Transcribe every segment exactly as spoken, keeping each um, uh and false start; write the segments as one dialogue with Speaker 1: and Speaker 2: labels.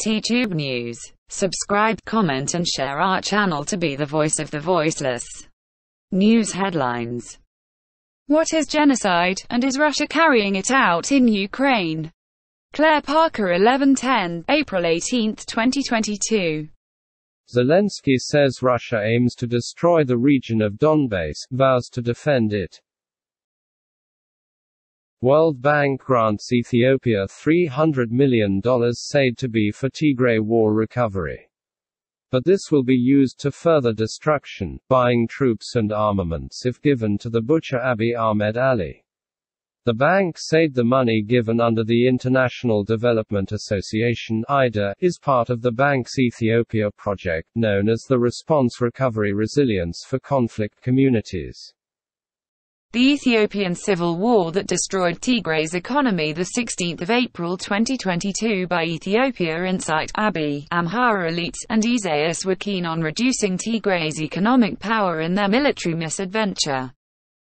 Speaker 1: T-Tube News. Subscribe, comment and share our channel to be the voice of the voiceless. News headlines. What is genocide, and is Russia carrying it out in Ukraine? Claire Parker, eleven ten, April eighteenth, twenty twenty-two.
Speaker 2: Zelensky says Russia aims to destroy the region of Donbass, vows to defend it. World Bank grants Ethiopia three hundred million dollars said to be for Tigray war recovery. But this will be used to further destruction, buying troops and armaments if given to the butcher Abiy Ahmed Ali. The bank said the money given under the International Development Association (I D A) is part of the bank's Ethiopia project, known as the Response Recovery Resilience for Conflict Communities.
Speaker 1: The Ethiopian civil war that destroyed Tigray's economy the sixteenth of April twenty twenty-two by Ethiopia incite Abiy, Amhara elites, and Isaias were keen on reducing Tigray's economic power in their military misadventure.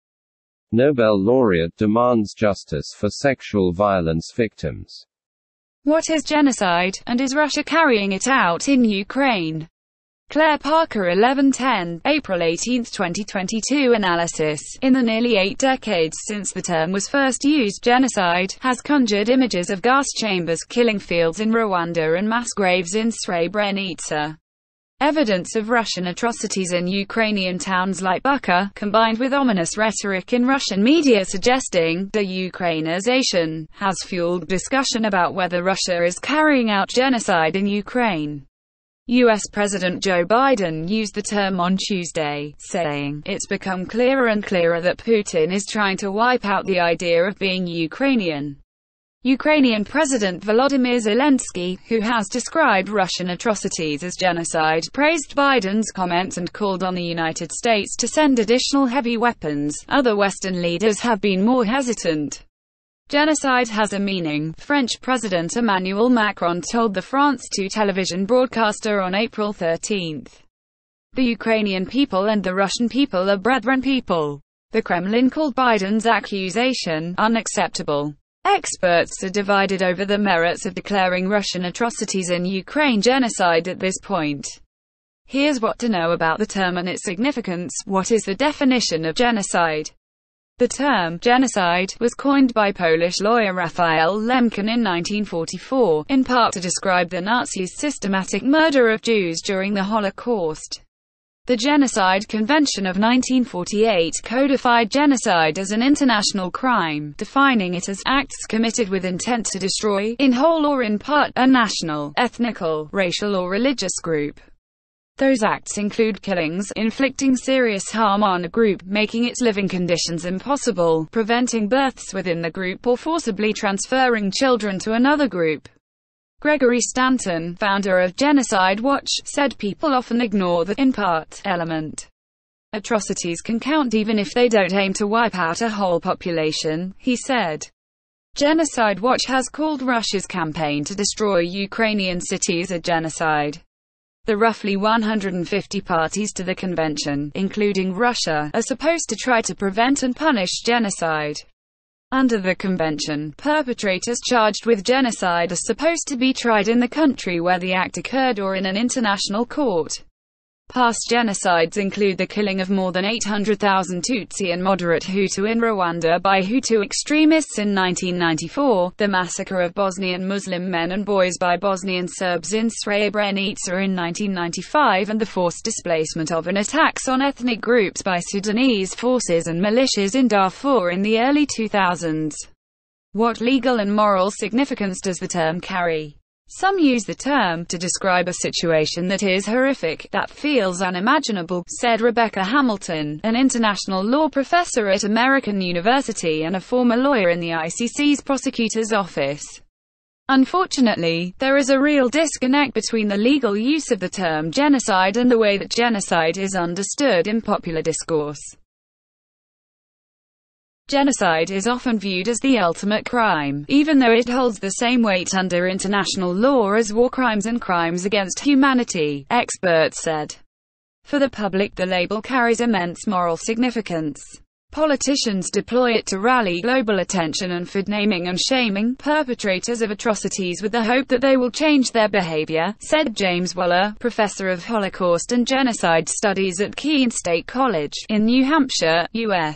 Speaker 2: Nobel laureate demands justice for sexual violence victims.
Speaker 1: What is genocide, and is Russia carrying it out in Ukraine? Claire Parker, eleven ten, April eighteenth, twenty twenty-two. Analysis. In the nearly eight decades since the term was first used, genocide has conjured images of gas chambers, killing fields in Rwanda and mass graves in Srebrenica. Evidence of Russian atrocities in Ukrainian towns like Bucha, combined with ominous rhetoric in Russian media suggesting de-Ukrainization, has fueled discussion about whether Russia is carrying out genocide in Ukraine. U S President Joe Biden used the term on Tuesday, saying, "It's become clearer and clearer that Putin is trying to wipe out the idea of being Ukrainian." Ukrainian President Volodymyr Zelensky, who has described Russian atrocities as genocide, praised Biden's comments and called on the United States to send additional heavy weapons. Other Western leaders have been more hesitant. Genocide has a meaning, French President Emmanuel Macron told the France two television broadcaster on April thirteenth. The Ukrainian people and the Russian people are brethren people. The Kremlin called Biden's accusation unacceptable. Experts are divided over the merits of declaring Russian atrocities in Ukraine genocide at this point. Here's what to know about the term and its significance. What is the definition of genocide? The term genocide was coined by Polish lawyer Raphael Lemkin in nineteen forty-four, in part to describe the Nazis' systematic murder of Jews during the Holocaust. The Genocide Convention of nineteen forty-eight codified genocide as an international crime, defining it as acts committed with intent to destroy, in whole or in part, a national, ethnical, racial or religious group. Those acts include killings, inflicting serious harm on a group, making its living conditions impossible, preventing births within the group or forcibly transferring children to another group. Gregory Stanton, founder of Genocide Watch, said people often ignore the in part element. Atrocities can count even if they don't aim to wipe out a whole population, he said. Genocide Watch has called Russia's campaign to destroy Ukrainian cities a genocide. The roughly one hundred fifty parties to the convention, including Russia, are supposed to try to prevent and punish genocide. Under the convention, perpetrators charged with genocide are supposed to be tried in the country where the act occurred or in an international court. Past genocides include the killing of more than eight hundred thousand Tutsi and moderate Hutu in Rwanda by Hutu extremists in nineteen ninety-four, the massacre of Bosnian Muslim men and boys by Bosnian Serbs in Srebrenica in nineteen ninety-five, and the forced displacement of and attacks on ethnic groups by Sudanese forces and militias in Darfur in the early two thousands. What legal and moral significance does the term carry? Some use the term to describe a situation that is horrific, that feels unimaginable, said Rebecca Hamilton, an international law professor at American University and a former lawyer in the I C C's prosecutor's office. Unfortunately, there is a real disconnect between the legal use of the term genocide and the way that genocide is understood in popular discourse. Genocide is often viewed as the ultimate crime, even though it holds the same weight under international law as war crimes and crimes against humanity, experts said. For the public, the label carries immense moral significance. Politicians deploy it to rally global attention and for naming and shaming perpetrators of atrocities with the hope that they will change their behavior, said James Waller, professor of Holocaust and Genocide Studies at Keene State College, in New Hampshire, U S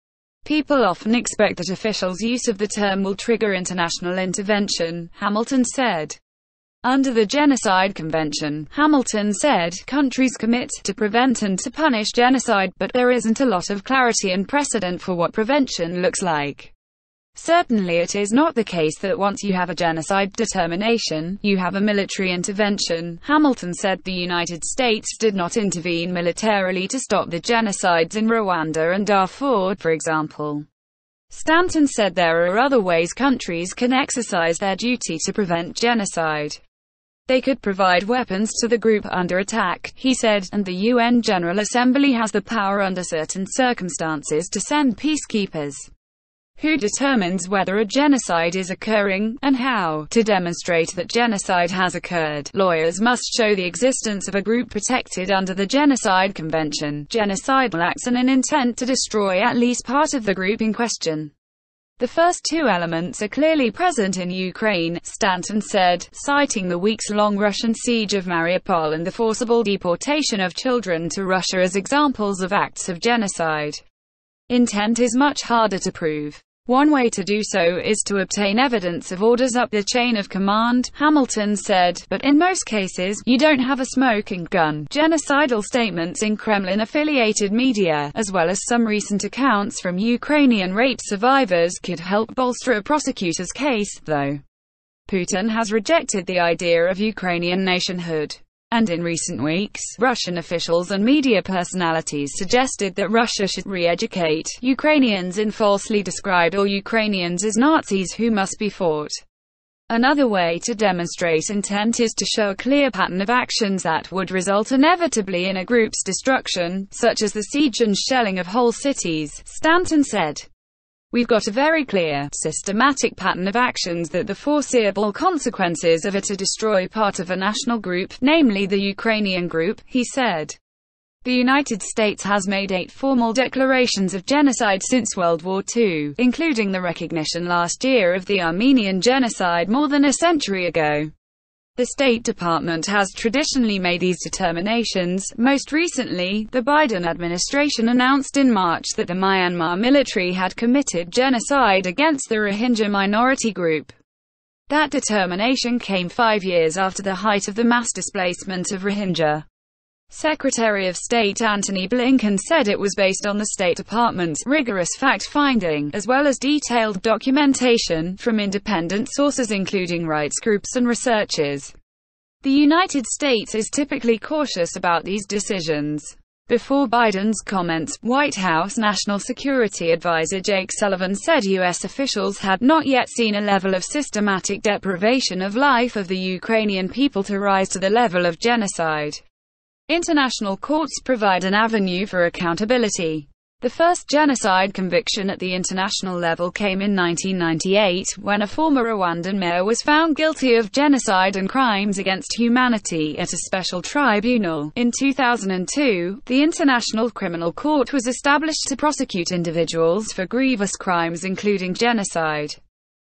Speaker 1: People often expect that officials' use of the term will trigger international intervention, Hamilton said. Under the Genocide Convention, Hamilton said, countries commit to prevent and to punish genocide, but there isn't a lot of clarity and precedent for what prevention looks like. Certainly it is not the case that once you have a genocide determination, you have a military intervention. Hamilton said the United States did not intervene militarily to stop the genocides in Rwanda and Darfur, for example. Stanton said there are other ways countries can exercise their duty to prevent genocide. They could provide weapons to the group under attack, he said, and the U N General Assembly has the power under certain circumstances to send peacekeepers. Who determines whether a genocide is occurring, and how? To demonstrate that genocide has occurred, lawyers must show the existence of a group protected under the Genocide Convention, genocidal acts and an intent to destroy at least part of the group in question. The first two elements are clearly present in Ukraine, Stanton said, citing the weeks-long Russian siege of Mariupol and the forcible deportation of children to Russia as examples of acts of genocide. Intent is much harder to prove. One way to do so is to obtain evidence of orders up the chain of command, Hamilton said, but in most cases, you don't have a smoking gun. Genocidal statements in Kremlin-affiliated media, as well as some recent accounts from Ukrainian rape survivors, could help bolster a prosecutor's case, though. Putin has rejected the idea of Ukrainian nationhood. And in recent weeks, Russian officials and media personalities suggested that Russia should re-educate Ukrainians in falsely described all Ukrainians as Nazis who must be fought. Another way to demonstrate intent is to show a clear pattern of actions that would result inevitably in a group's destruction, such as the siege and shelling of whole cities, Stanton said. We've got a very clear, systematic pattern of actions that the foreseeable consequences of it to destroy part of a national group, namely the Ukrainian group, he said. The United States has made eight formal declarations of genocide since World War Two, including the recognition last year of the Armenian genocide more than a century ago. The State Department has traditionally made these determinations. Most recently, the Biden administration announced in March that the Myanmar military had committed genocide against the Rohingya minority group. That determination came five years after the height of the mass displacement of Rohingya. Secretary of State Antony Blinken said it was based on the State Department's rigorous fact-finding, as well as detailed documentation from independent sources including rights groups and researchers. The United States is typically cautious about these decisions. Before Biden's comments, White House National Security Advisor Jake Sullivan said U S officials had not yet seen a level of systematic deprivation of life of the Ukrainian people to rise to the level of genocide. International courts provide an avenue for accountability. The first genocide conviction at the international level came in nineteen ninety-eight, when a former Rwandan mayor was found guilty of genocide and crimes against humanity at a special tribunal. In two thousand two, the International Criminal Court was established to prosecute individuals for grievous crimes including genocide.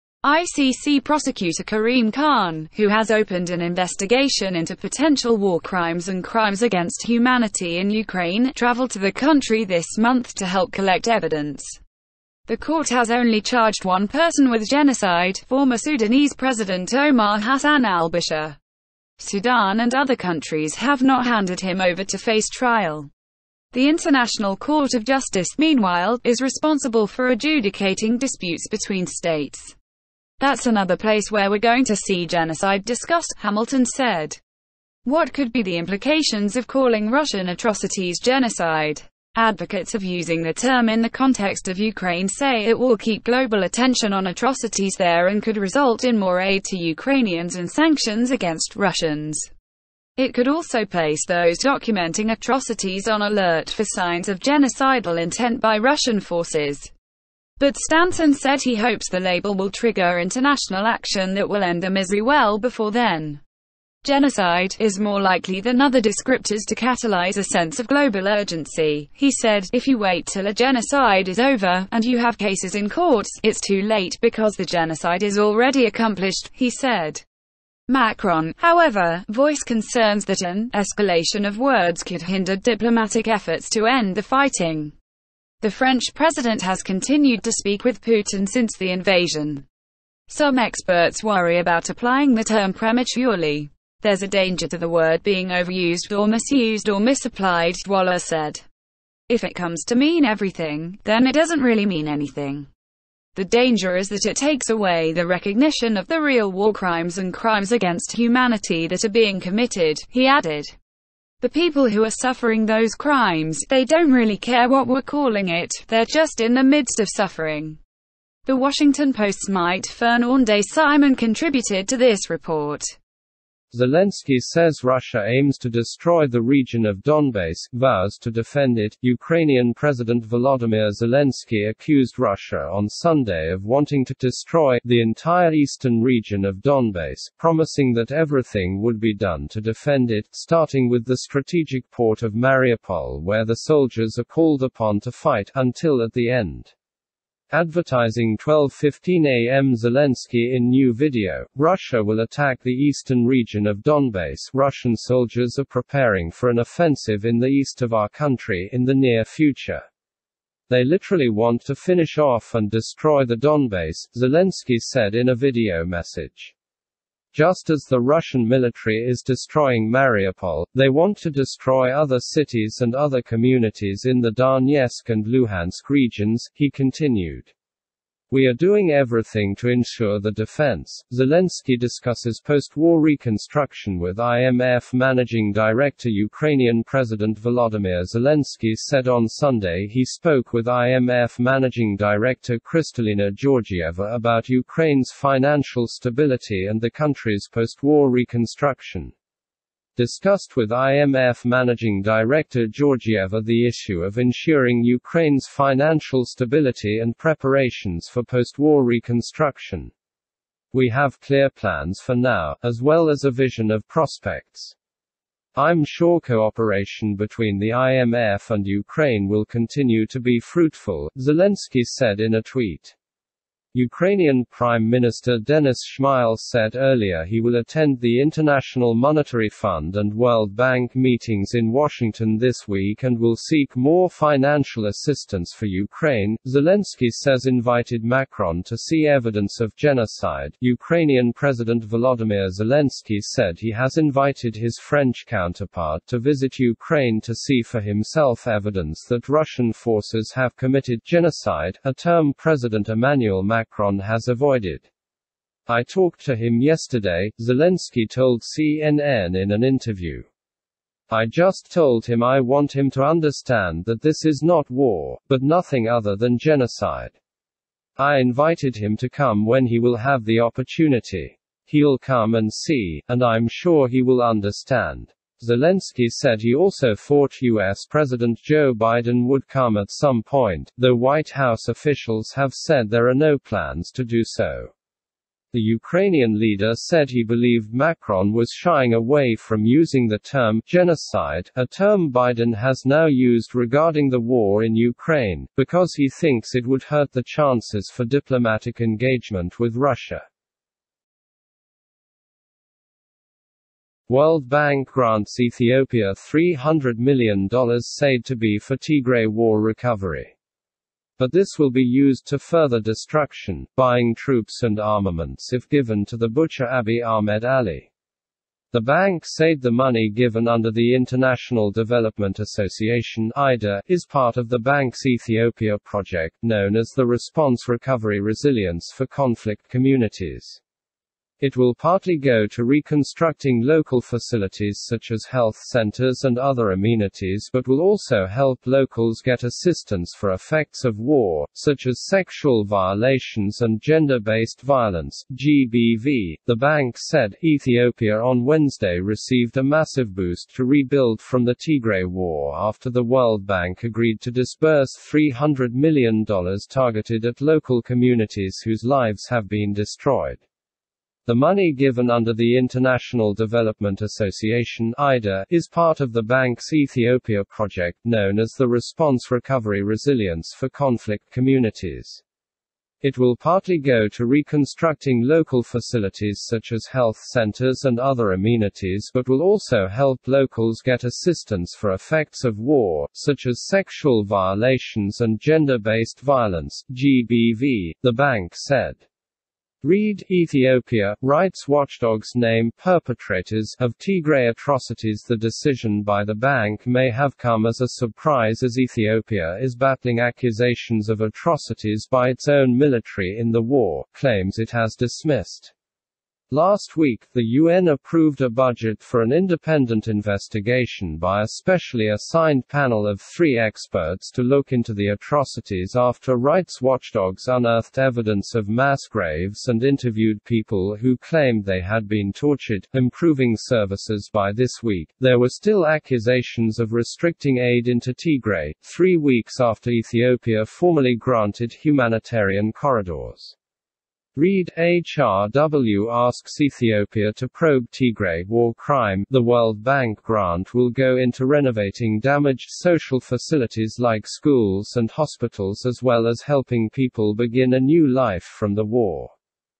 Speaker 1: I C C prosecutor Karim Khan, who has opened an investigation into potential war crimes and crimes against humanity in Ukraine, traveled to the country this month to help collect evidence. The court has only charged one person with genocide, former Sudanese President Omar Hassan al-Bashir. Sudan and other countries have not handed him over to face trial. The International Court of Justice, meanwhile, is responsible for adjudicating disputes between states. That's another place where we're going to see genocide discussed, Hamilton said. What could be the implications of calling Russian atrocities genocide? Advocates of using the term in the context of Ukraine say it will keep global attention on atrocities there and could result in more aid to Ukrainians and sanctions against Russians. It could also place those documenting atrocities on alert for signs of genocidal intent by Russian forces. But Stanton said he hopes the label will trigger international action that will end the misery well before then. genocide is more likely than other descriptors to catalyze a sense of global urgency. He said, if you wait till a genocide is over, and you have cases in courts, it's too late because the genocide is already accomplished, he said. Macron, however, voiced concerns that an escalation of words could hinder diplomatic efforts to end the fighting. The French president has continued to speak with Putin since the invasion. Some experts worry about applying the term prematurely. There's a danger to the word being overused or misused or misapplied, Waller said. If it comes to mean everything, then it doesn't really mean anything. The danger is that it takes away the recognition of the real war crimes and crimes against humanity that are being committed, he added. The people who are suffering those crimes, they don't really care what we're calling it, they're just in the midst of suffering. The Washington Post's Mike Fernandez-Simon contributed to this report.
Speaker 2: Zelensky says Russia aims to destroy the region of Donbas, vows to defend it. Ukrainian President Volodymyr Zelensky accused Russia on Sunday of wanting to destroy the entire eastern region of Donbas, promising that everything would be done to defend it, starting with the strategic port of Mariupol where the soldiers are called upon to fight, until at the end. Advertising twelve fifteen a m Zelensky in new video, Russia will attack the eastern region of Donbas. Russian soldiers are preparing for an offensive in the east of our country in the near future. They literally want to finish off and destroy the Donbas, Zelensky said in a video message. Just as the Russian military is destroying Mariupol, they want to destroy other cities and other communities in the Donetsk and Luhansk regions, he continued. We are doing everything to ensure the defense. Zelensky discusses post-war reconstruction with I M F Managing Director. Ukrainian President Volodymyr Zelensky said on Sunday he spoke with I M F Managing Director Kristalina Georgieva about Ukraine's financial stability and the country's post-war reconstruction. Discussed with I M F Managing Director Georgieva the issue of ensuring Ukraine's financial stability and preparations for post-war reconstruction. We have clear plans for now, as well as a vision of prospects. I'm sure cooperation between the I M F and Ukraine will continue to be fruitful, Zelensky said in a tweet. Ukrainian Prime Minister Denis Shmyhal said earlier he will attend the International Monetary Fund and World Bank meetings in Washington this week and will seek more financial assistance for Ukraine. Zelensky says invited Macron to see evidence of genocide. Ukrainian President Volodymyr Zelensky said he has invited his French counterpart to visit Ukraine to see for himself evidence that Russian forces have committed genocide, a term President Emmanuel Macron Macron has avoided. I talked to him yesterday, Zelensky told C N N in an interview. I just told him I want him to understand that this is not war, but nothing other than genocide. I invited him to come when he will have the opportunity. He'll come and see, and I'm sure he will understand. Zelensky said he also thought U S President Joe Biden would come at some point, though White House officials have said there are no plans to do so. The Ukrainian leader said he believed Macron was shying away from using the term genocide, a term Biden has now used regarding the war in Ukraine, because he thinks it would hurt the chances for diplomatic engagement with Russia. World Bank grants Ethiopia three hundred million dollars said to be for Tigray war recovery. But this will be used to further destruction, buying troops and armaments if given to the butcher Abiy Ahmed Ali. The bank said the money given under the International Development Association (I D A) is part of the bank's Ethiopia project, known as the Response Recovery Resilience for Conflict Communities. It will partly go to reconstructing local facilities such as health centers and other amenities, but will also help locals get assistance for effects of war, such as sexual violations and gender-based violence, G B V. The bank said Ethiopia on Wednesday received a massive boost to rebuild from the Tigray war after the World Bank agreed to disburse three hundred million dollars targeted at local communities whose lives have been destroyed. The money given under the International Development Association (I D A) is part of the bank's Ethiopia project, known as the Response Recovery Resilience for Conflict Communities. It will partly go to reconstructing local facilities such as health centers and other amenities, but will also help locals get assistance for effects of war, such as sexual violations and gender-based violence (G B V), the bank said. Read Ethiopia. Rights watchdogs name perpetrators of Tigray atrocities. The decision by the bank may have come as a surprise, as Ethiopia is battling accusations of atrocities by its own military in the war, claims it has dismissed. Last week, the U N approved a budget for an independent investigation by a specially assigned panel of three experts to look into the atrocities after rights watchdogs unearthed evidence of mass graves and interviewed people who claimed they had been tortured, improving services. By this week, there were still accusations of restricting aid into Tigray, three weeks after Ethiopia formally granted humanitarian corridors. Read H R W asks Ethiopia to probe Tigray war crime. The World Bank grant will go into renovating damaged social facilities like schools and hospitals, as well as helping people begin a new life from the war.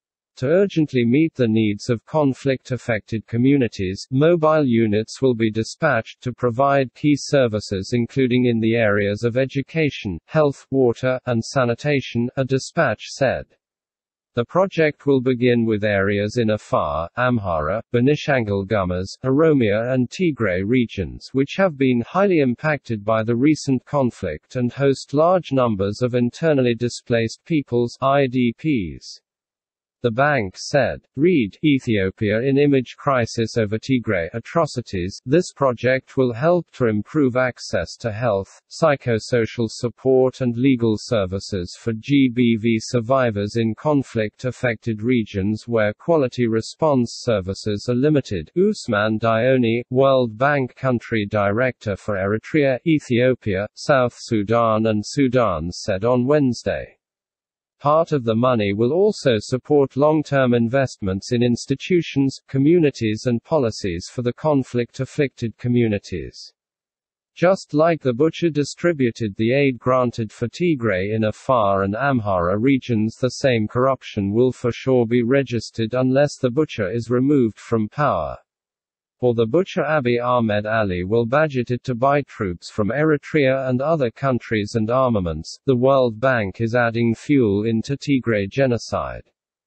Speaker 2: To urgently meet the needs of conflict-affected communities, mobile units will be dispatched to provide key services including in the areas of education, health, water, and sanitation, a dispatch said. The project will begin with areas in Afar, Amhara, Benishangul Gumuz, Oromia and Tigray regions, which have been highly impacted by the recent conflict and host large numbers of internally displaced peoples (I D Ps). The bank said. Read Ethiopia in image crisis over Tigray atrocities. This project will help to improve access to health, psychosocial support and legal services for G B V survivors in conflict-affected regions where quality response services are limited. Usman Dione, World Bank Country Director for Eritrea, Ethiopia, South Sudan and Sudan, said on Wednesday. Part of the money will also support long-term investments in institutions, communities and policies for the conflict-afflicted communities. Just like the butcher distributed the aid granted for Tigray in Afar and Amhara regions, the same corruption will for sure be registered unless the butcher is removed from power. Or the butcher Abiy Ahmed Ali will budget it to buy troops from Eritrea and other countries and armaments. The World Bank is adding fuel into Tigray genocide.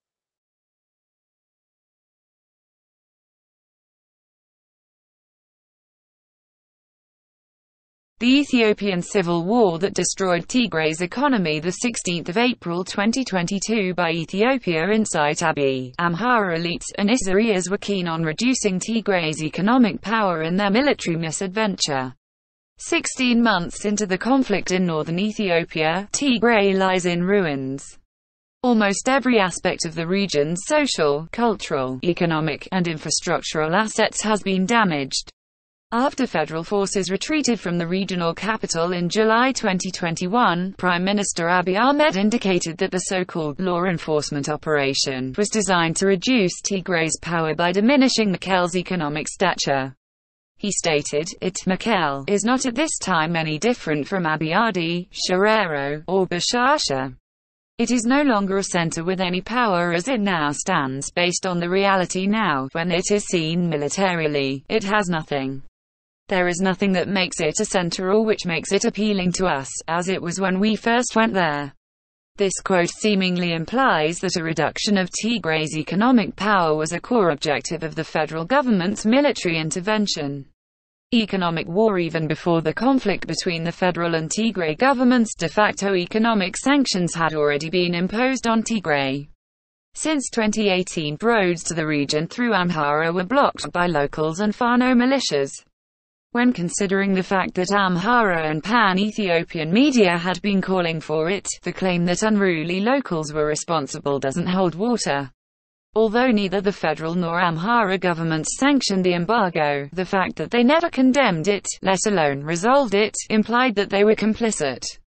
Speaker 1: The Ethiopian civil war that destroyed Tigray's economy. The sixteenth of April twenty twenty-two by Ethiopia Insight. Abiy, Amhara elites, and Isaias were keen on reducing Tigray's economic power in their military misadventure. Sixteen months into the conflict in northern Ethiopia, Tigray lies in ruins. Almost every aspect of the region's social, cultural, economic, and infrastructural assets has been damaged. After federal forces retreated from the regional capital in July twenty twenty-one, Prime Minister Abiy Ahmed indicated that the so-called law enforcement operation was designed to reduce Tigray's power by diminishing Mekel's economic stature. He stated, "It Mekel is not at this time any different from Abiadi, Sharero, or Bashasha. It is no longer a center with any power as it now stands. Based on the reality now, when it is seen militarily, it has nothing. There is nothing that makes it a center or which makes it appealing to us, as it was when we first went there." This quote seemingly implies that a reduction of Tigray's economic power was a core objective of the federal government's military intervention. Economic war. Even before the conflict between the federal and Tigray governments, de facto economic sanctions had already been imposed on Tigray. Since twenty eighteen, roads to the region through Amhara were blocked by locals and Fano militias. When considering the fact that Amhara and pan-Ethiopian media had been calling for it, the claim that unruly locals were responsible doesn't hold water. Although neither the federal nor Amhara governments sanctioned the embargo, the fact that they never condemned it, let alone resolved it, implied that they were complicit.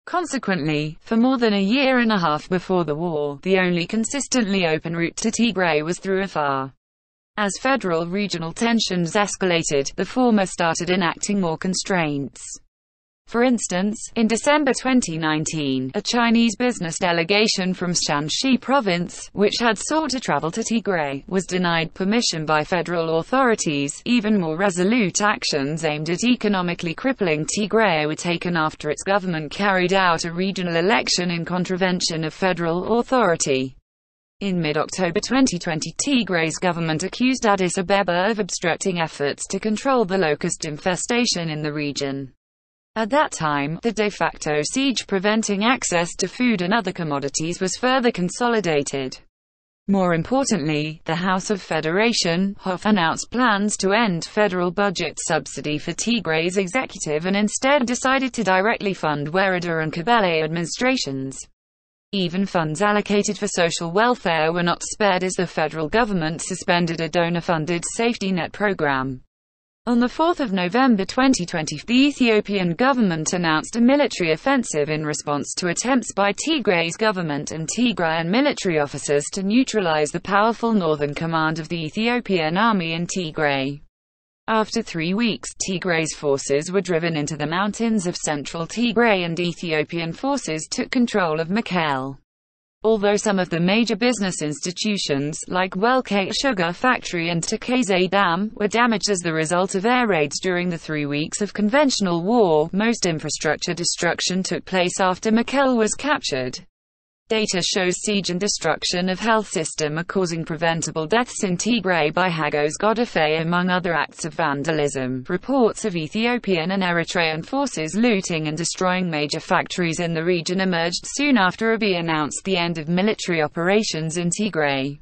Speaker 1: Consequently, for more than a year and a half before the war, the only consistently open route to Tigray was through Afar. As federal-regional tensions escalated, the former started enacting more constraints. For instance, in December twenty nineteen, a Chinese business delegation from Shanxi province, which had sought to travel to Tigray, was denied permission by federal authorities. Even more resolute actions aimed at economically crippling Tigray were taken after its government carried out a regional election in contravention of federal authority. In mid-October twenty twenty, Tigray's government accused Addis Ababa of obstructing efforts to control the locust infestation in the region. At that time, the de facto siege preventing access to food and other commodities was further consolidated. More importantly, the House of Federation (H O F) announced plans to end federal budget subsidy for Tigray's executive and instead decided to directly fund Wereda and Kabele administrations. Even funds allocated for social welfare were not spared as the federal government suspended a donor-funded safety net program. On the fourth of November twenty twenty, the Ethiopian government announced a military offensive in response to attempts by Tigray's government and Tigrayan military officers to neutralize the powerful northern command of the Ethiopian army in Tigray. After three weeks, Tigray's forces were driven into the mountains of central Tigray and Ethiopian forces took control of Mekelle. Although some of the major business institutions, like Welke Sugar Factory and Tekeze Dam, were damaged as the result of air raids during the three weeks of conventional war, most infrastructure destruction took place after Mekelle was captured. Data shows siege and destruction of health system are causing preventable deaths in Tigray by Hagos Godefroy among other acts of vandalism. Reports of Ethiopian and Eritrean forces looting and destroying major factories in the region emerged soon after Abiy announced the end of military operations in Tigray.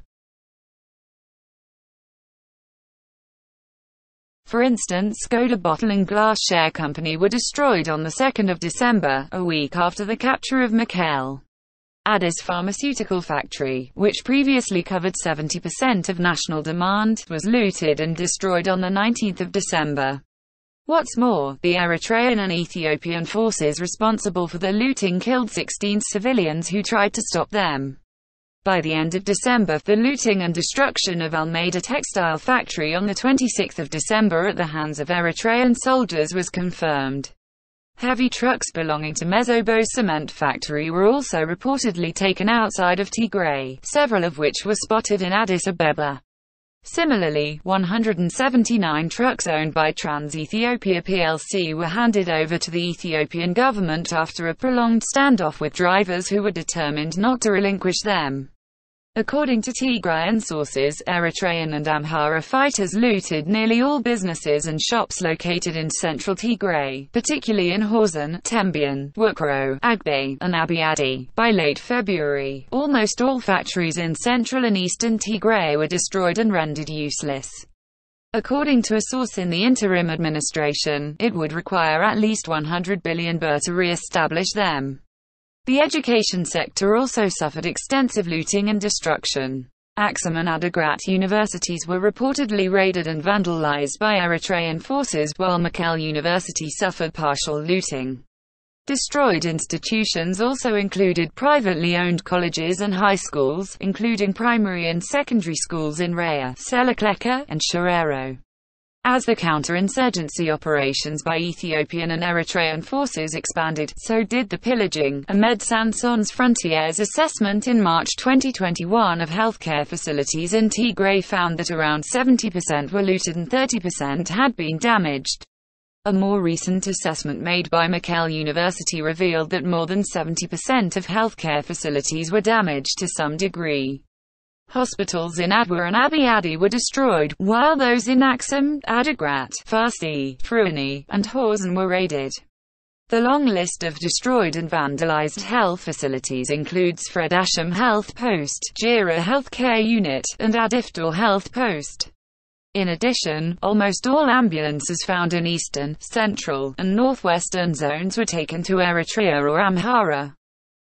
Speaker 1: For instance, Skoda Bottle and Glass Share Company were destroyed on the second of December, a week after the capture of Mekelle. Addis Pharmaceutical Factory, which previously covered seventy percent of national demand, was looted and destroyed on the nineteenth of December. What's more, the Eritrean and Ethiopian forces responsible for the looting killed sixteen civilians who tried to stop them. By the end of December, the looting and destruction of Almeida Textile Factory on the twenty-sixth of December at the hands of Eritrean soldiers was confirmed. Heavy trucks belonging to Mezobo Cement Factory were also reportedly taken outside of Tigray, several of which were spotted in Addis Ababa. Similarly, one hundred seventy-nine trucks owned by Trans-Ethiopia P L C were handed over to the Ethiopian government after a prolonged standoff with drivers who were determined not to relinquish them. According to Tigrayan sources, Eritrean and Amhara fighters looted nearly all businesses and shops located in central Tigray, particularly in Horzan, Tembian, Wukro, Agbe, and Abiadi. By late February, almost all factories in central and eastern Tigray were destroyed and rendered useless. According to a source in the interim administration, it would require at least one hundred billion birr to re-establish them. The education sector also suffered extensive looting and destruction. Axum and Adigrat universities were reportedly raided and vandalized by Eritrean forces, while Mekelle University suffered partial looting. Destroyed institutions also included privately owned colleges and high schools, including primary and secondary schools in Raya, Selakleka, and Sharero. As the counterinsurgency operations by Ethiopian and Eritrean forces expanded, so did the pillaging. Ahmed Sanson's Frontiers assessment in March twenty twenty-one of healthcare facilities in Tigray found that around seventy percent were looted and thirty percent had been damaged. A more recent assessment made by Mekelle University revealed that more than seventy percent of healthcare facilities were damaged to some degree. Hospitals in Adwa and Abiadi were destroyed, while those in Axum, Adigrat, Farsi, Fruani, and Horzan were raided. The long list of destroyed and vandalized health facilities includes Fred Asham Health Post, Jira Healthcare Unit, and Adifdor Health Post. In addition, almost all ambulances found in eastern, central, and northwestern zones were taken to Eritrea or Amhara.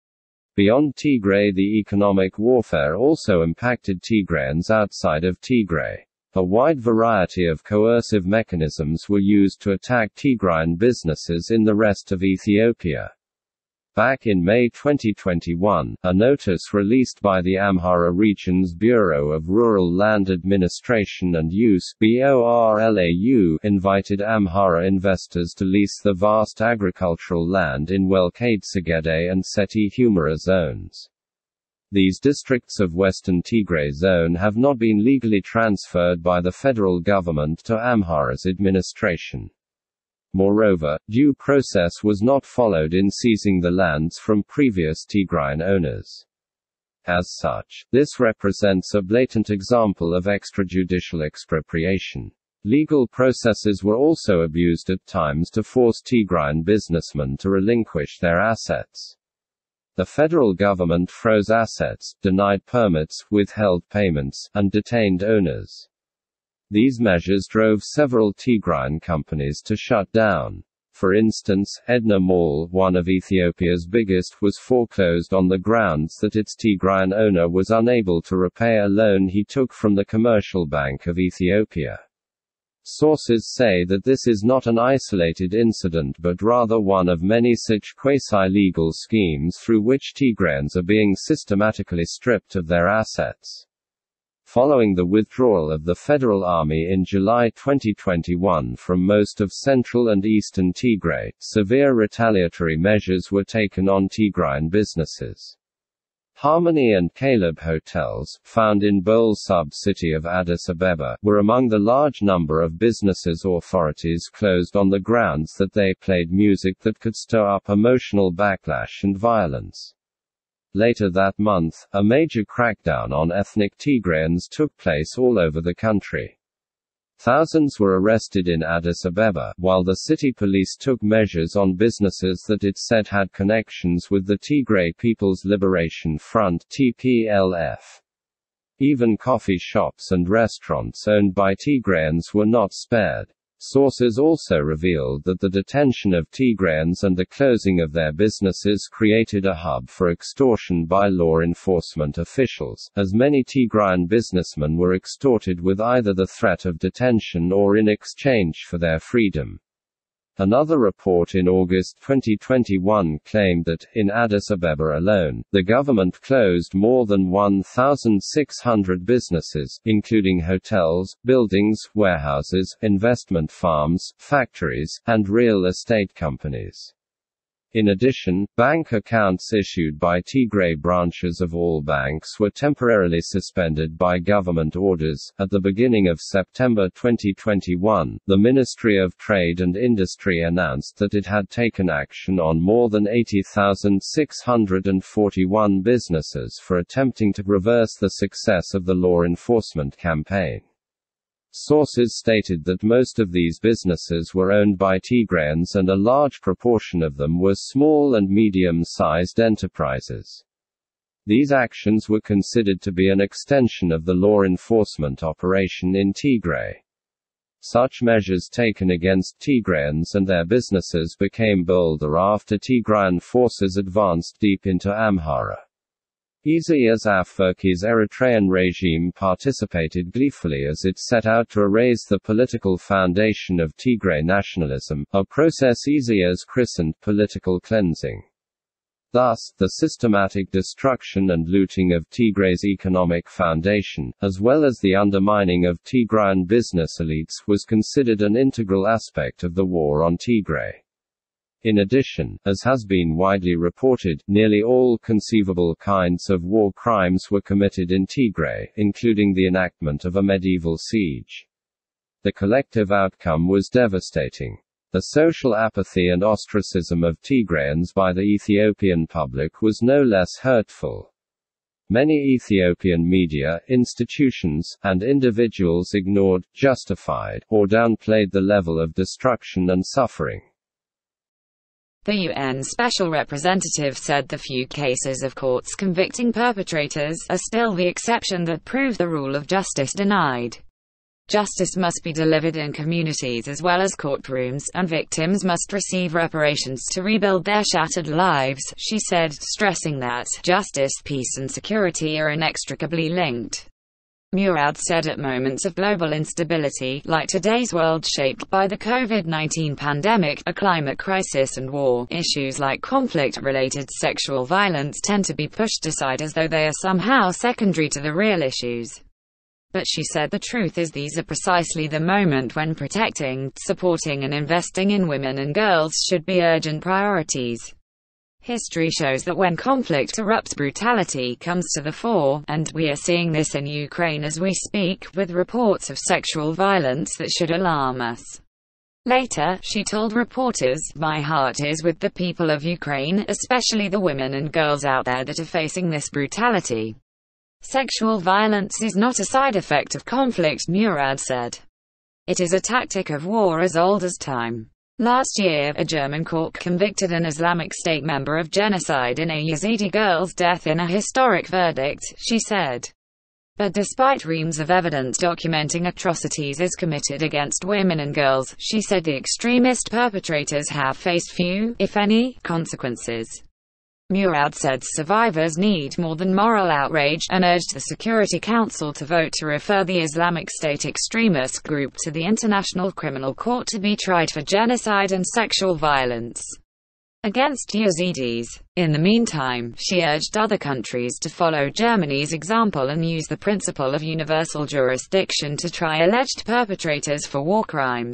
Speaker 2: Beyond Tigray, the economic warfare also impacted Tigrayans outside of Tigray. A wide variety of coercive mechanisms were used to attack Tigrayan businesses in the rest of Ethiopia. Back in May twenty twenty-one, a notice released by the Amhara Region's Bureau of Rural Land Administration and Use (BORLAU) invited Amhara investors to lease the vast agricultural land in Welkade-Segede and Seti Humera zones. These districts of Western Tigray zone have not been legally transferred by the federal government to Amhara's administration. Moreover, due process was not followed in seizing the lands from previous Tigrayan owners. As such, this represents a blatant example of extrajudicial expropriation. Legal processes were also abused at times to force Tigrayan businessmen to relinquish their assets. The federal government froze assets, denied permits, withheld payments, and detained owners. These measures drove several Tigrayan companies to shut down. For instance, Edna Mall, one of Ethiopia's biggest, was foreclosed on the grounds that its Tigrayan owner was unable to repay a loan he took from the Commercial Bank of Ethiopia. Sources say that this is not an isolated incident but rather one of many such quasi-legal schemes through which Tigrayans are being systematically stripped of their assets. Following the withdrawal of the Federal Army in July twenty twenty-one from most of central and eastern Tigray, severe retaliatory measures were taken on Tigrayan businesses. Harmony and Caleb hotels, found in Bole sub-city of Addis Ababa, were among the large number of businesses authorities closed on the grounds that they played music that could stir up emotional backlash and violence. Later that month, a major crackdown on ethnic Tigrayans took place all over the country. Thousands were arrested in Addis Ababa, while the city police took measures on businesses that it said had connections with the Tigray People's Liberation Front (T P L F). Even coffee shops and restaurants owned by Tigrayans were not spared. Sources also revealed that the detention of Tigrayans and the closing of their businesses created a hub for extortion by law enforcement officials, as many Tigrayan businessmen were extorted with either the threat of detention or in exchange for their freedom. Another report in August twenty twenty-one claimed that, in Addis Ababa alone, the government closed more than one thousand six hundred businesses, including hotels, buildings, warehouses, investment farms, factories, and real estate companies. In addition, bank accounts issued by Tigray branches of all banks were temporarily suspended by government orders. At the beginning of September twenty twenty-one, the Ministry of Trade and Industry announced that it had taken action on more than eighty thousand six hundred forty-one businesses for attempting to reverse the success of the law enforcement campaign. Sources stated that most of these businesses were owned by Tigrayans and a large proportion of them were small and medium-sized enterprises. These actions were considered to be an extension of the law enforcement operation in Tigray. Such measures taken against Tigrayans and their businesses became bolder after Tigrayan forces advanced deep into Amhara. Isaias Afwerki's Eritrean regime participated gleefully as it set out to erase the political foundation of Tigray nationalism, a process Isaias christened political cleansing. Thus, the systematic destruction and looting of Tigray's economic foundation, as well as the undermining of Tigrayan business elites, was considered an integral aspect of the war on Tigray. In addition, as has been widely reported, nearly all conceivable kinds of war crimes were committed in Tigray, including the enactment of a medieval siege. The collective outcome was devastating. The social apathy and ostracism of Tigrayans by the Ethiopian public was no less hurtful. Many Ethiopian media, institutions, and individuals ignored, justified, or downplayed the level of destruction and suffering.
Speaker 1: The U N Special Representative said the few cases of courts convicting perpetrators are still the exception that prove the rule of justice denied. Justice must be delivered in communities as well as courtrooms, and victims must receive reparations to rebuild their shattered lives, she said, stressing that justice, peace and security are inextricably linked. Murad said at moments of global instability, like today's world shaped by the COVID nineteen pandemic, a climate crisis and war, issues like conflict-related sexual violence tend to be pushed aside as though they are somehow secondary to the real issues. But she said the truth is these are precisely the moment when protecting, supporting and investing in women and girls should be urgent priorities. History shows that when conflict erupts, brutality comes to the fore, and we are seeing this in Ukraine as we speak, with reports of sexual violence that should alarm us. Later, she told reporters, "My heart is with the people of Ukraine, especially the women and girls out there that are facing this brutality. Sexual violence is not a side effect of conflict," Murad said. "It is a tactic of war as old as time." Last year, a German court convicted an Islamic State member of genocide in a Yazidi girl's death in a historic verdict, she said. But despite reams of evidence documenting atrocities as committed against women and girls, she said the extremist perpetrators have faced few, if any, consequences. Murad said survivors need more than moral outrage, and urged the Security Council to vote to refer the Islamic State extremist group to the International Criminal Court to be tried for genocide and sexual violence against Yazidis. In the meantime, she urged other countries to follow Germany's example and use the principle of universal jurisdiction to try alleged perpetrators for war crimes.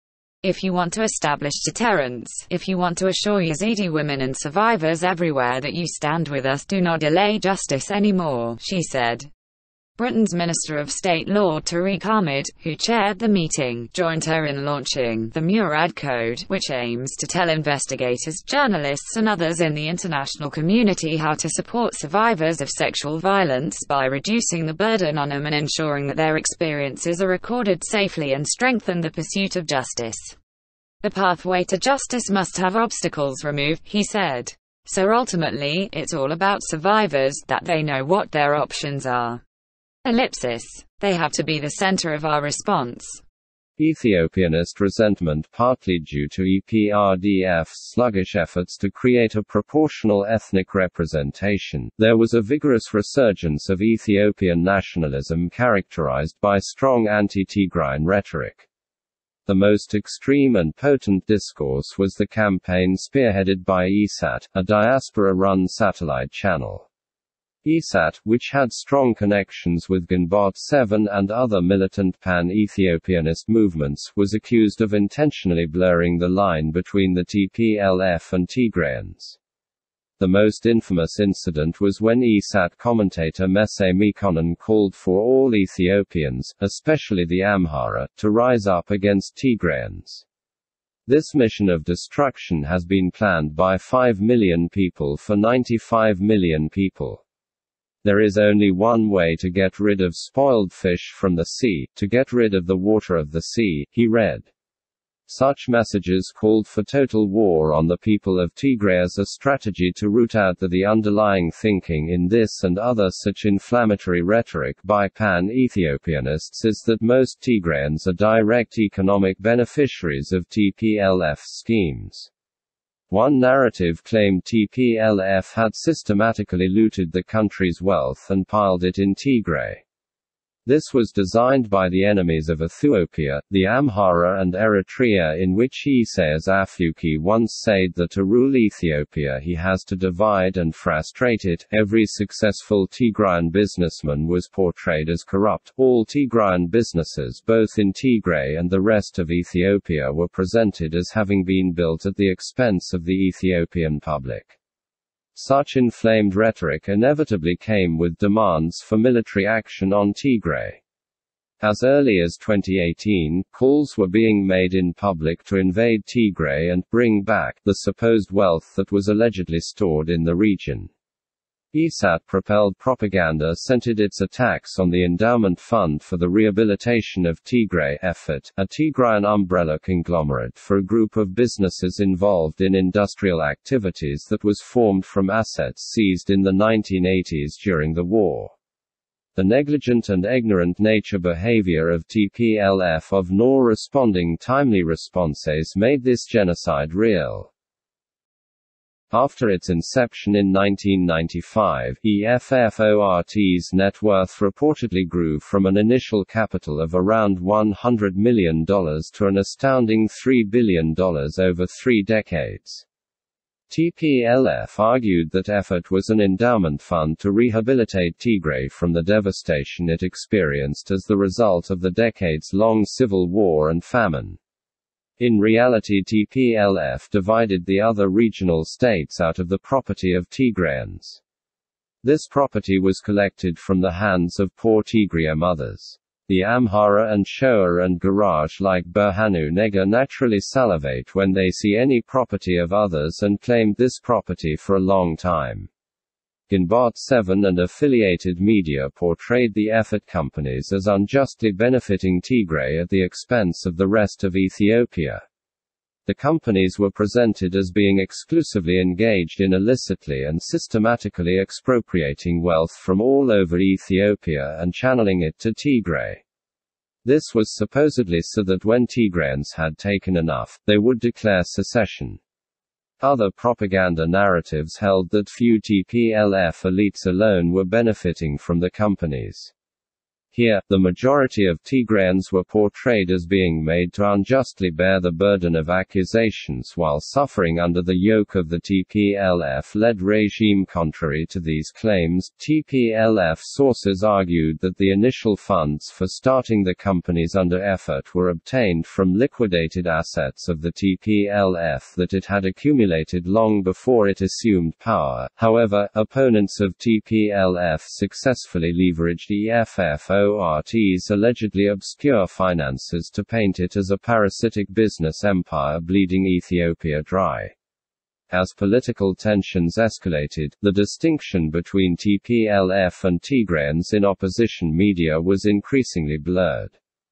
Speaker 1: If you want to establish deterrence, if you want to assure Yazidi women and survivors everywhere that you stand with us, do not delay justice anymore, she said. Britain's Minister of State Lord Tariq Ahmed, who chaired the meeting, joined her in launching the Murad Code, which aims to tell investigators, journalists and others in the international community how to support survivors of sexual violence by reducing the burden on them and ensuring that their experiences are recorded safely and strengthen the pursuit of justice. The pathway to justice must have obstacles removed, he said. So ultimately, it's all about survivors, that they know what their options are. Ellipsis. They have to be the center of our response.
Speaker 2: Ethiopianist resentment partly due to E P R D F's sluggish efforts to create a proportional ethnic representation, there was a vigorous resurgence of Ethiopian nationalism characterized by strong anti-Tigrayan rhetoric. The most extreme and potent discourse was the campaign spearheaded by E S A T, a diaspora-run satellite channel. E S A T, which had strong connections with Ginbot seven and other militant pan-Ethiopianist movements, was accused of intentionally blurring the line between the T P L F and Tigrayans. The most infamous incident was when E S A T commentator Messe Mekonnen called for all Ethiopians, especially the Amhara, to rise up against Tigrayans. This mission of destruction has been planned by five million people for ninety-five million people. There is only one way to get rid of spoiled fish from the sea, to get rid of the water of the sea, he read. Such messages called for total war on the people of Tigray as a strategy to root out the, the underlying thinking in this and other such inflammatory rhetoric by pan-Ethiopianists is that most Tigrayans are direct economic beneficiaries of T P L F's schemes. One narrative claimed T P L F had systematically looted the country's wealth and piled it in Tigray. This was designed by the enemies of Ethiopia, the Amhara and Eritrea, in which Isaias Afwerki once said that to rule Ethiopia he has to divide and frustrate it. Every successful Tigrayan businessman was portrayed as corrupt. All Tigrayan businesses both in Tigray and the rest of Ethiopia were presented as having been built at the expense of the Ethiopian public. Such inflamed rhetoric inevitably came with demands for military action on Tigray. As early as twenty eighteen, calls were being made in public to invade Tigray and bring back the supposed wealth that was allegedly stored in the region. E S A T-propelled propaganda centered its attacks on the Endowment Fund for the Rehabilitation of Tigray effort, a Tigrayan umbrella conglomerate for a group of businesses involved in industrial activities that was formed from assets seized in the nineteen eighties during the war. The negligent and ignorant nature behavior of T P L F of nor responding timely responses made this genocide real. After its inception in nineteen ninety-five, E F F O R T's net worth reportedly grew from an initial capital of around one hundred million dollars to an astounding three billion dollars over three decades. T P L F argued that effort was an endowment fund to rehabilitate Tigray from the devastation it experienced as the result of the decades-long civil war and famine. In reality, T P L F divided the other regional states out of the property of Tigrayans. This property was collected from the hands of poor Tigray mothers. The Amhara and Shoa and Garage like Berhanu Nega naturally salivate when they see any property of others and claimed this property for a long time. Ginbot seven and affiliated media portrayed the effort companies as unjustly benefiting Tigray at the expense of the rest of Ethiopia. The companies were presented as being exclusively engaged in illicitly and systematically expropriating wealth from all over Ethiopia and channeling it to Tigray. This was supposedly so that when Tigrayans had taken enough, they would declare secession. Other propaganda narratives held that few T P L F elites alone were benefiting from the companies. Here, the majority of Tigrayans were portrayed as being made to unjustly bear the burden of accusations while suffering under the yoke of the T P L F-led regime. Contrary to these claims, T P L F sources argued that the initial funds for starting the companies under effort were obtained from liquidated assets of the T P L F that it had accumulated long before it assumed power. However, opponents of T P L F successfully leveraged E F F O R T's allegedly obscure finances to paint it as a parasitic business empire bleeding Ethiopia dry. As political tensions escalated, the distinction between T P L F and Tigrayans in opposition media was increasingly blurred.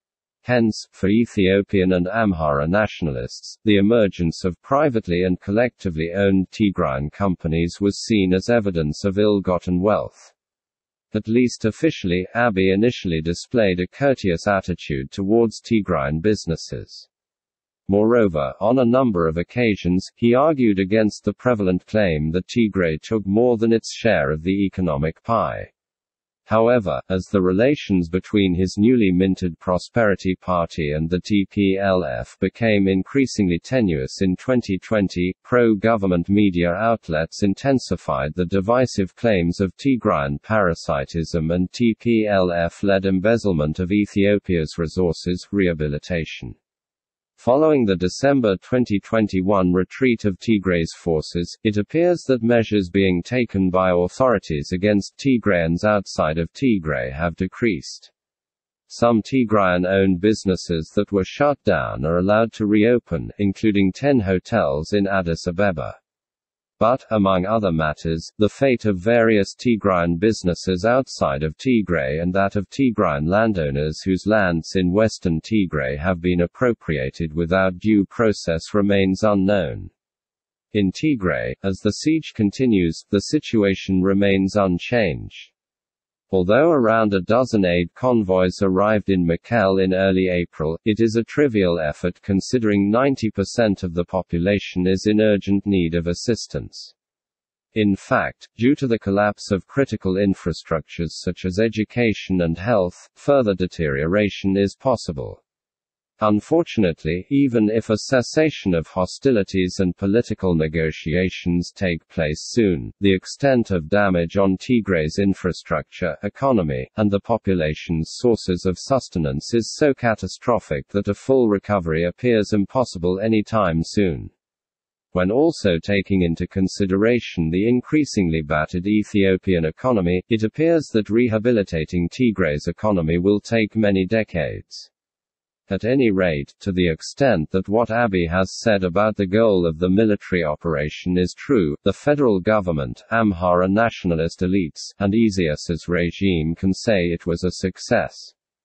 Speaker 2: Hence, for Ethiopian and Amhara nationalists, the emergence of privately and collectively owned Tigrayan companies was seen as evidence of ill-gotten wealth. At least officially, Abiy initially displayed a courteous attitude towards Tigrayan businesses. Moreover, on a number of occasions, he argued against the prevalent claim that Tigray took more than its share of the economic pie. However, as the relations between his newly minted Prosperity Party and the T P L F became increasingly tenuous in twenty twenty, pro-government media outlets intensified the divisive claims of Tigrayan parasitism and T P L F-led embezzlement of Ethiopia's resources. Rehabilitation. Following the December twenty twenty-one retreat of Tigray's forces, it appears that measures being taken by authorities against Tigrayans outside of Tigray have decreased. Some Tigrayan-owned businesses that were shut down are allowed to reopen, including ten hotels in Addis Ababa. But, among other matters, the fate of various Tigrayan businesses outside of Tigray and that of Tigrayan landowners whose lands in western Tigray have been appropriated without due process remains unknown. In Tigray, as the siege continues, the situation remains unchanged. Although around a dozen aid convoys arrived in Mekelle in early April, it is a trivial effort considering ninety percent of the population is in urgent need of assistance. In fact, due to the collapse of critical infrastructures such as education and health, further deterioration is possible. Unfortunately, even if a cessation of hostilities and political negotiations take place soon, the extent of damage on Tigray's infrastructure, economy, and the population's sources of sustenance is so catastrophic that a full recovery appears impossible anytime soon. When also taking into consideration the increasingly battered Ethiopian economy, it appears that rehabilitating Tigray's economy will take many decades. At any rate, to the extent that what Abiy has said about the goal of the military operation is true, the federal government, Amhara nationalist elites, and Isaias's regime can say it was a success.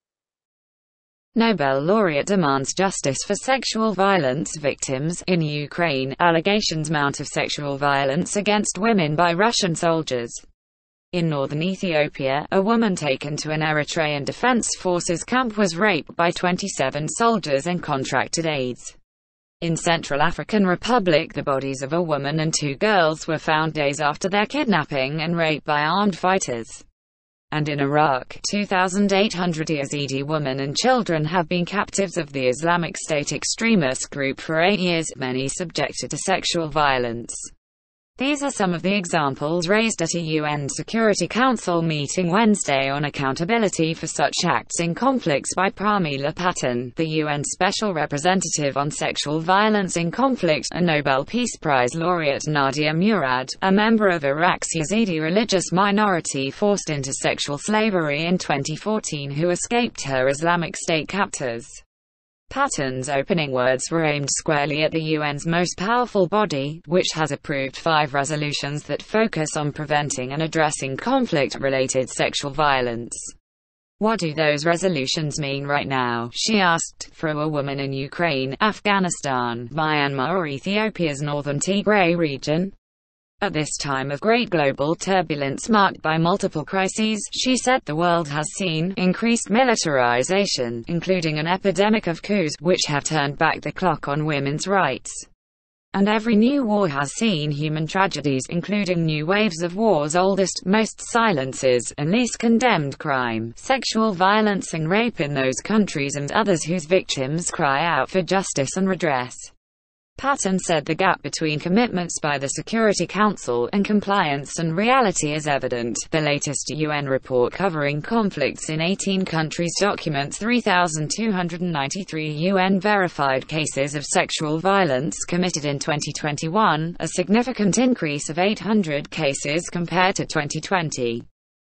Speaker 1: Nobel laureate demands justice for sexual violence victims in Ukraine. Allegations mount of sexual violence against women by Russian soldiers. In northern Ethiopia, a woman taken to an Eritrean Defense Forces camp was raped by twenty-seven soldiers and contracted AIDS. In Central African Republic, the bodies of a woman and two girls were found days after their kidnapping and rape by armed fighters. And in Iraq, two thousand eight hundred Yazidi women and children have been captives of the Islamic State extremist group for eight years, many subjected to sexual violence. These are some of the examples raised at a U N Security Council meeting Wednesday on accountability for such acts in conflicts by Pramila Patten, the U N Special Representative on Sexual Violence in Conflict, and Nobel Peace Prize laureate Nadia Murad, a member of Iraq's Yazidi religious minority forced into sexual slavery in twenty fourteen who escaped her Islamic State captors. Patten's opening words were aimed squarely at the U N's most powerful body, which has approved five resolutions that focus on preventing and addressing conflict-related sexual violence. What do those resolutions mean right now, she asked, for a woman in Ukraine, Afghanistan, Myanmar or Ethiopia's northern Tigray region? At this time of great global turbulence marked by multiple crises, she said the world has seen increased militarization, including an epidemic of coups, which have turned back the clock on women's rights. And every new war has seen human tragedies, including new waves of war's oldest, most silences, and least condemned crime, sexual violence and rape in those countries and others whose victims cry out for justice and redress. Patten said the gap between commitments by the Security Council and compliance and reality is evident. The latest U N report covering conflicts in eighteen countries documents three thousand two hundred ninety-three U N-verified cases of sexual violence committed in twenty twenty-one, a significant increase of eight hundred cases compared to twenty twenty.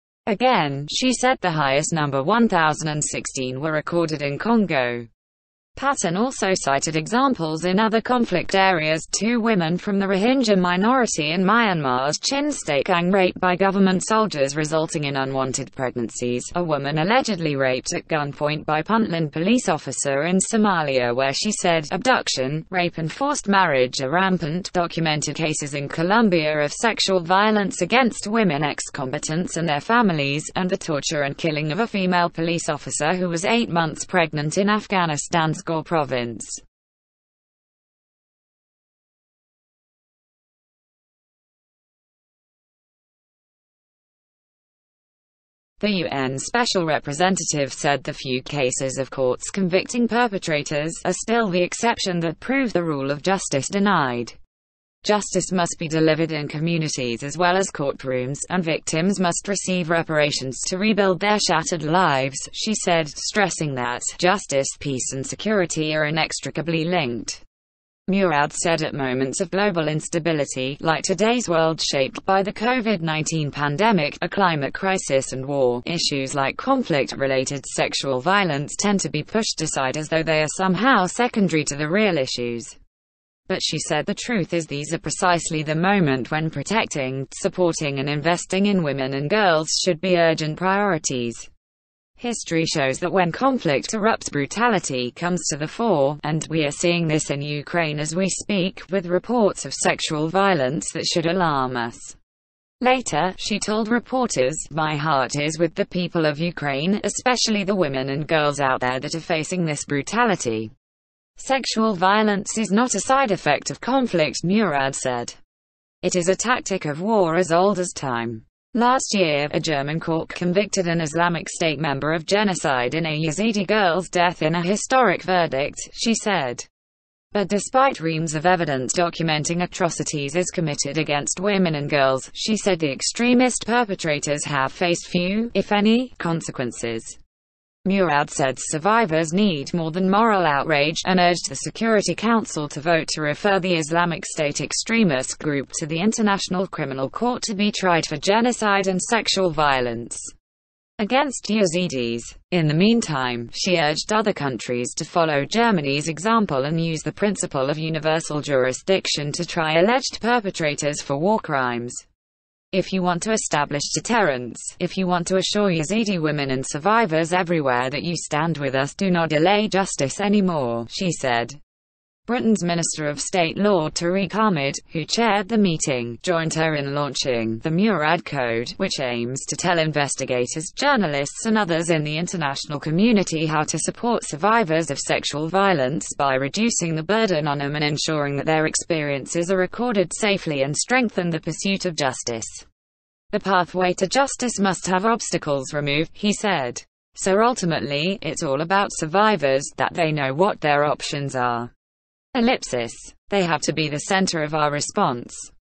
Speaker 1: Again, she said the highest number one thousand sixteen were recorded in Congo. Patten also cited examples in other conflict areas: two women from the Rohingya minority in Myanmar's Chin State gang raped by government soldiers resulting in unwanted pregnancies, a woman allegedly raped at gunpoint by Puntland police officer in Somalia where she said abduction, rape and forced marriage are rampant, documented cases in Colombia of sexual violence against women ex-combatants and their families, and the torture and killing of a female police officer who was eight months pregnant in Afghanistan's Gore province. The U N Special Representative said the few cases of courts convicting perpetrators are still the exception that prove the rule of justice denied. Justice must be delivered in communities as well as courtrooms, and victims must receive reparations to rebuild their shattered lives, she said, stressing that justice, peace and security are inextricably linked. Murad said at moments of global instability, like today's world shaped by the COVID nineteen pandemic, a climate crisis and war, issues like conflict-related sexual violence tend to be pushed aside as though they are somehow secondary to the real issues. But she said the truth is these are precisely the moment when protecting, supporting and investing in women and girls should be urgent priorities. History shows that when conflict erupts, brutality comes to the fore, and we are seeing this in Ukraine as we speak, with reports of sexual violence that should alarm us. Later, she told reporters, "My heart is with the people of Ukraine, especially the women and girls out there that are facing this brutality. Sexual violence is not a side effect of conflict," Murad said. It is a tactic of war as old as time. Last year, a German court convicted an Islamic State member of genocide in a Yazidi girl's death in a historic verdict, she said. But despite reams of evidence documenting atrocities as committed against women and girls, she said the extremist perpetrators have faced few, if any, consequences. Murad said survivors need more than moral outrage, and urged the Security Council to vote to refer the Islamic State extremist group to the International Criminal Court to be tried for genocide and sexual violence against Yazidis. In the meantime, she urged other countries to follow Germany's example and use the principle of universal jurisdiction to try alleged perpetrators for war crimes. If you want to establish deterrence, if you want to assure Yazidi women and survivors everywhere that you stand with us, do not delay justice anymore, she said. Britain's Minister of State Lord Tariq Ahmed, who chaired the meeting, joined her in launching the Murad Code, which aims to tell investigators, journalists and others in the international community how to support survivors of sexual violence by reducing the burden on them and ensuring that their experiences are recorded safely and strengthen the pursuit of justice. The pathway to justice must have obstacles removed, he said. So ultimately, it's all about survivors, that they know what their options are. Ellipsis. They have to be the center of our response.